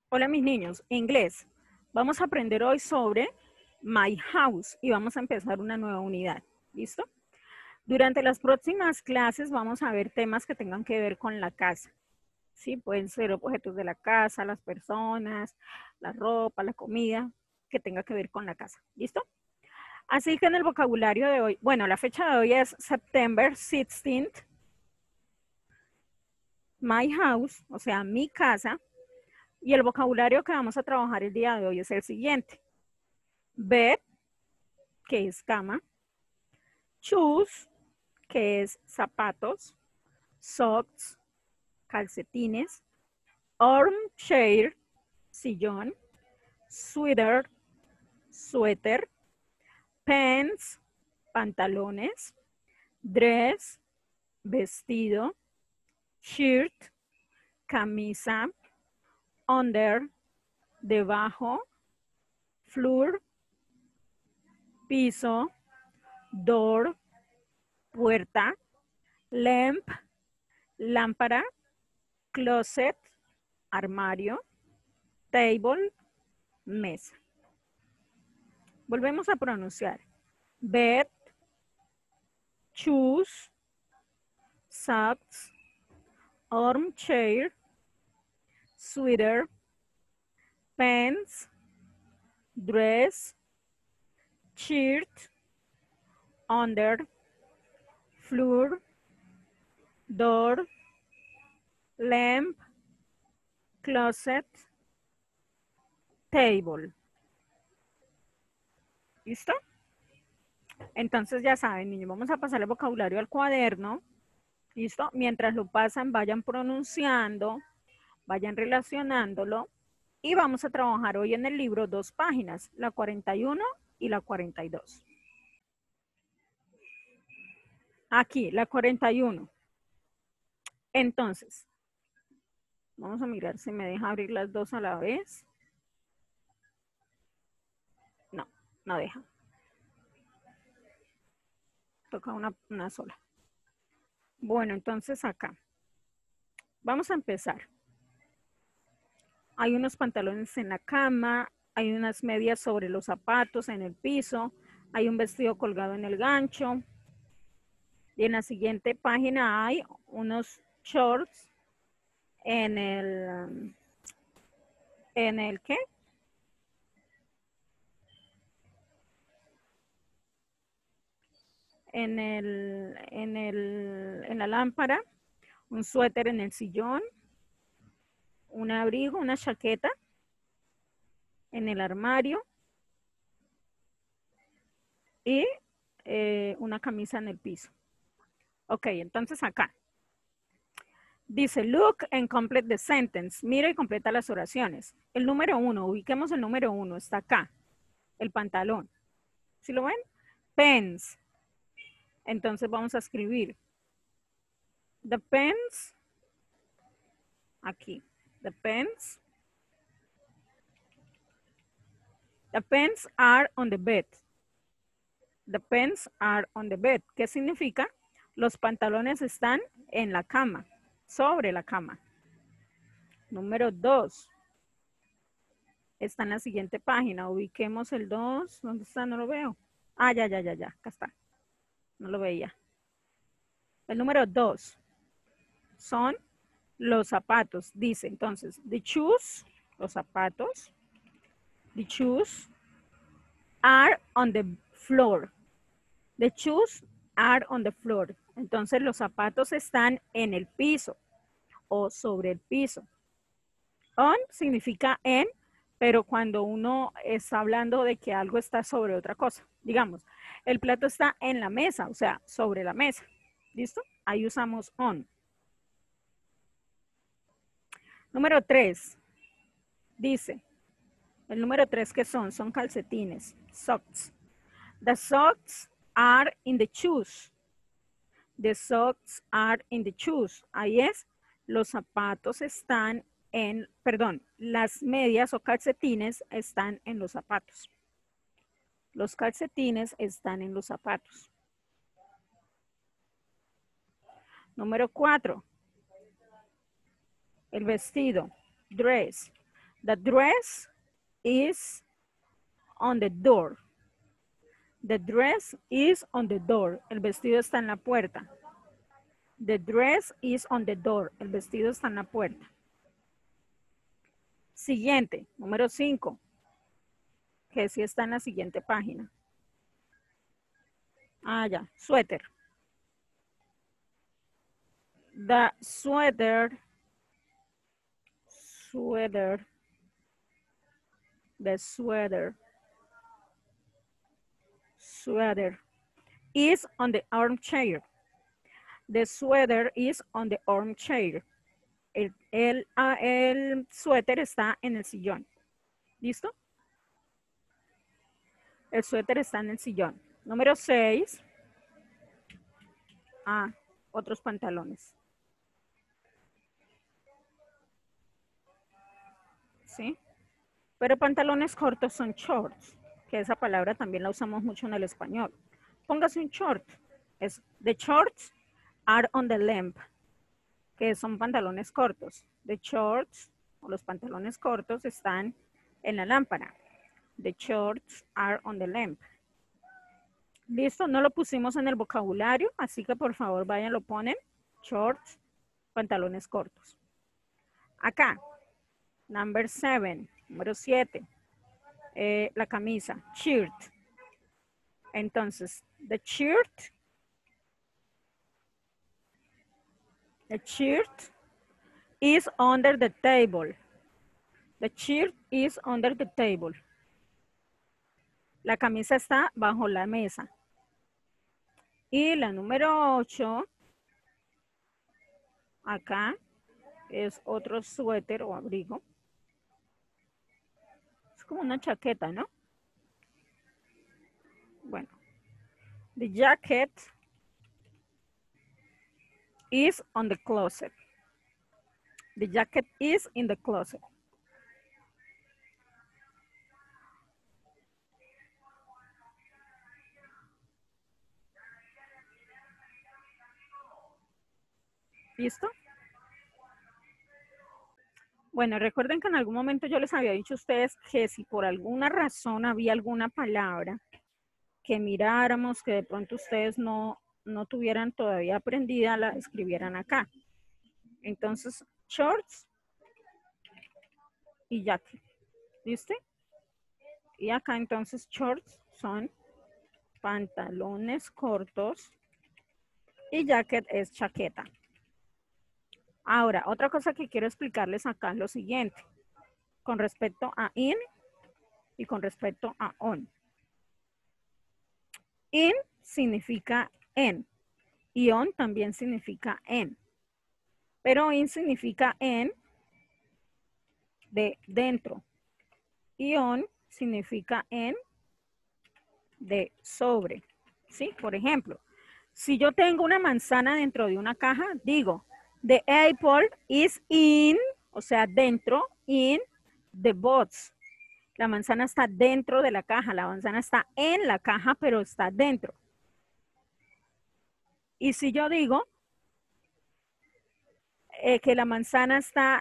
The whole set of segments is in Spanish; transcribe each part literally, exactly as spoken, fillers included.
Hola mis niños, inglés. Vamos a aprender hoy sobre My House y vamos a empezar una nueva unidad. ¿Listo? Durante las próximas clases vamos a ver temas que tengan que ver con la casa. ¿Sí? Pueden ser objetos de la casa, las personas, la ropa, la comida, que tenga que ver con la casa. ¿Listo? Así que en el vocabulario de hoy, bueno, la fecha de hoy es September sixteenth. My house, o sea, mi casa. Y el vocabulario que vamos a trabajar el día de hoy es el siguiente. Bed, que es cama. Shoes, que es zapatos. Socks, calcetines. Armchair, sillón. Sweater, suéter. Pants, pantalones. Dress, vestido. Shirt, camisa. Under, debajo. Floor, piso. Door, puerta. Lamp, lámpara. Closet, armario. Table, mesa. Volvemos a pronunciar. Bed, shoes, socks, armchair, sweater, pants, dress, shirt, under, floor, door, lamp, closet, table. ¿Listo? Entonces ya saben, niños, vamos a pasar el vocabulario al cuaderno. ¿Listo? Mientras lo pasan, vayan pronunciando, vayan relacionándolo. Y vamos a trabajar hoy en el libro dos páginas, la cuarenta y uno y la cuarenta y dos. Aquí, la cuarenta y uno. Entonces, vamos a mirar si me deja abrir las dos a la vez. No, no deja. Toca una, una sola. Bueno, entonces acá. Vamos a empezar. Hay unos pantalones en la cama, hay unas medias sobre los zapatos en el piso, hay un vestido colgado en el gancho. Y en la siguiente página hay unos shorts en el, ¿en el qué? En el, en el, en la lámpara, un suéter en el sillón, un abrigo, una chaqueta en el armario y eh, una camisa en el piso. Ok, entonces acá. Dice, look and complete the sentence. Mira y completa las oraciones. El número uno, ubiquemos el número uno, está acá. El pantalón. ¿Sí lo ven? Pens. Entonces vamos a escribir. The pens. Aquí. The pens. The pens are on the bed. The pens are on the bed. ¿Qué significa? Los pantalones están en la cama. Sobre la cama. Número dos. Está en la siguiente página. Ubiquemos el dos. ¿Dónde está? No lo veo. Ah, ya, ya, ya, ya. Acá está. No lo veía. El número dos son los zapatos. Dice entonces, the shoes, los zapatos. The shoes are on the floor. The shoes are on the floor. Entonces los zapatos están en el piso o sobre el piso. On significa en, pero cuando uno está hablando de que algo está sobre otra cosa. Digamos, el plato está en la mesa, o sea, sobre la mesa. ¿Listo? Ahí usamos on. Número tres. Dice, el número tres, ¿qué son? Son calcetines, socks. The socks are in the shoes. The socks are in the shoes. Ahí es, los zapatos están en, perdón, las medias o calcetines están en los zapatos. Los calcetines están en los zapatos. Número cuatro. El vestido, dress. The dress is on the door. The dress is on the door. El vestido está en la puerta. The dress is on the door. El vestido está en la puerta. Siguiente, número cinco. Que sí está en la siguiente página. Ah, ya, suéter. The sweater, sweater, the sweater, sweater is on the armchair. The sweater is on the armchair. El, el, ah, el suéter está en el sillón. ¿Listo? El suéter está en el sillón. Número seis. Ah, otros pantalones. ¿Sí? Pero pantalones cortos son shorts, que esa palabra también la usamos mucho en el español. Póngase un short. Es, the shorts are on the lamp, que son pantalones cortos. The shorts, o los pantalones cortos, están en la lámpara. The shorts are on the lamp. Listo, no lo pusimos en el vocabulario, así que por favor vayan, lo ponen. Shorts, pantalones cortos. Acá, number seven, número siete, eh, la camisa, shirt. Entonces, the shirt, the shirt is under the table. The shirt is under the table. La camisa está bajo la mesa. Y la número ocho, acá, es otro suéter o abrigo. Es como una chaqueta, ¿no? Bueno. The jacket is on the closet. The jacket is in the closet. ¿Listo? Bueno, recuerden que en algún momento yo les había dicho a ustedes que si por alguna razón había alguna palabra que miráramos, que de pronto ustedes no, no tuvieran todavía aprendida, la escribieran acá. Entonces, shorts y jacket. ¿Listo? Y acá entonces shorts son pantalones cortos y jacket es chaqueta. Ahora, otra cosa que quiero explicarles acá es lo siguiente, con respecto a in y con respecto a on. In significa en y on también significa en, pero in significa en de dentro y on significa en de sobre, ¿sí? Por ejemplo, si yo tengo una manzana dentro de una caja, digo, the apple is in, o sea, dentro, in the box. La manzana está dentro de la caja, la manzana está en la caja, pero está dentro. Y si yo digo eh, que la manzana está,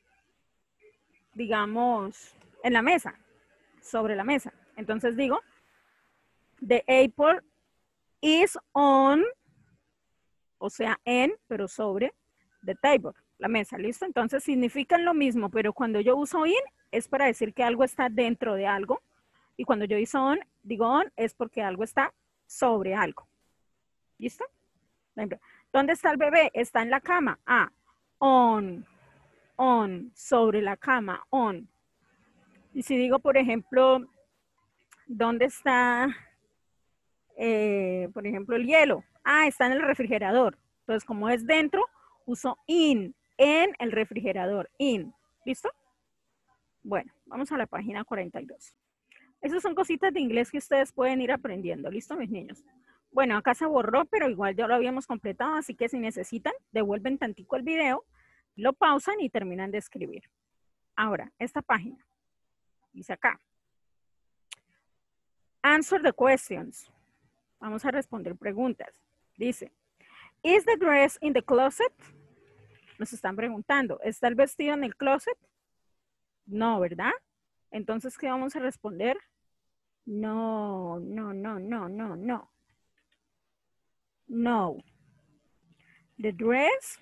digamos, en la mesa, sobre la mesa, entonces digo, the apple is on, o sea, en, pero sobre, the table, la mesa, ¿listo? Entonces significan lo mismo, pero cuando yo uso in, es para decir que algo está dentro de algo. Y cuando yo uso on, digo on, es porque algo está sobre algo. ¿Listo? ¿Dónde está el bebé? Está en la cama. Ah, on, on, sobre la cama, on. Y si digo, por ejemplo, ¿dónde está, eh, por ejemplo, el hielo? Ah, está en el refrigerador. Entonces, como es dentro, uso in, en el refrigerador, in. ¿Listo? Bueno, vamos a la página cuarenta y dos. Esas son cositas de inglés que ustedes pueden ir aprendiendo. ¿Listo, mis niños? Bueno, acá se borró, pero igual ya lo habíamos completado, así que si necesitan, devuelven tantico el video, lo pausan y terminan de escribir. Ahora, esta página, dice acá. Answer the questions. Vamos a responder preguntas. Dice, is the dress in the closet? Nos están preguntando, ¿está el vestido en el closet? No, ¿verdad? Entonces, ¿qué vamos a responder? No, no, no, no, no, no. No. The dress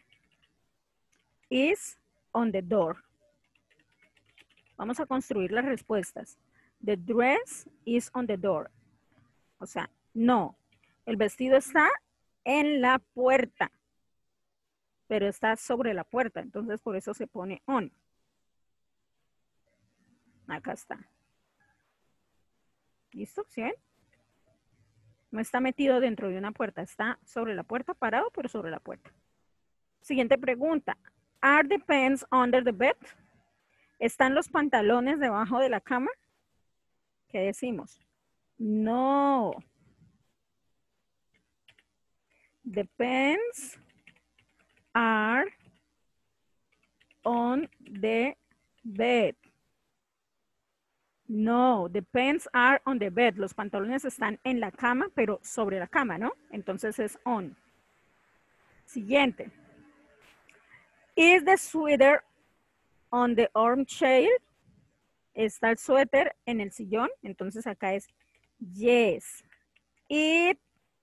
is on the door. Vamos a construir las respuestas. The dress is on the door. O sea, no. El vestido está en la puerta, pero está sobre la puerta. Entonces, por eso se pone on. Acá está. ¿Listo? ¿Sí ven? No está metido dentro de una puerta. Está sobre la puerta, parado, pero sobre la puerta. Siguiente pregunta. Are the pants under the bed? ¿Están los pantalones debajo de la cama? ¿Qué decimos? No. The pants are on the bed. No, the pants are on the bed. Los pantalones están en la cama, pero sobre la cama, ¿no? Entonces es on. Siguiente. Is the sweater on the armchair? ¿Está el suéter en el sillón? Entonces acá es yes. It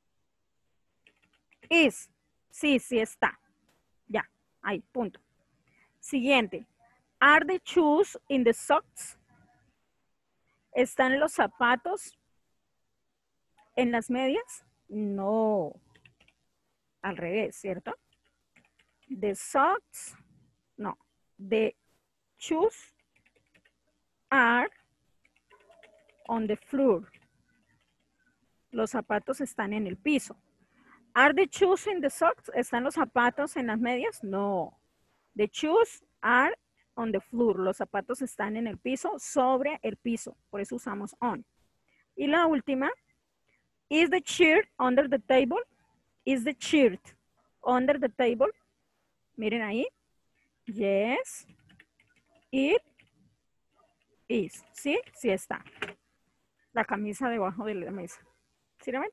is. Sí, sí está. Ya, ahí, punto. Siguiente. Are the shoes in the socks? ¿Están los zapatos en las medias? No. Al revés, ¿cierto? The socks, no. The shoes are on the floor. Los zapatos están en el piso. Are the shoes in the socks? ¿Están los zapatos en las medias? No. The shoes are on the floor. Los zapatos están en el piso, sobre el piso. Por eso usamos on. Y la última. Is the shirt under the table? Is the shirt under the table? Miren ahí. Yes. It is. ¿Sí? Sí está. La camisa debajo de la mesa. ¿Sí la ven?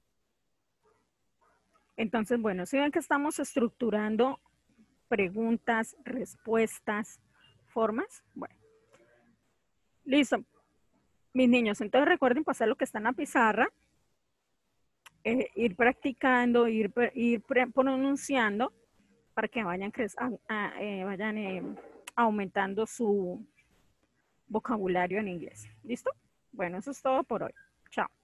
Entonces, bueno, si ven que estamos estructurando preguntas, respuestas, formas. Bueno. Listo. Mis niños, entonces recuerden pasar lo que está en la pizarra. Eh, ir practicando, ir, ir pronunciando para que vayan, a, a, eh, vayan eh, aumentando su vocabulario en inglés. ¿Listo? Bueno, eso es todo por hoy. Chao.